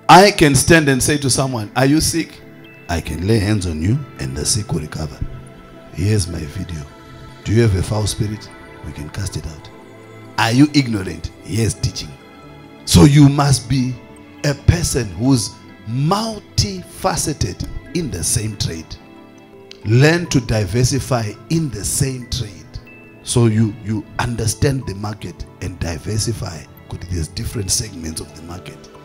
I can stand and say to someone, are you sick? I can lay hands on you and the sick will recover. Here's my video. Do you have a foul spirit? We can cast it out. Are you ignorant? Here's teaching. So you must be a person who's multifaceted in the same trade. Learn to diversify in the same trade. So you understand the market and diversify, because there's different segments of the market.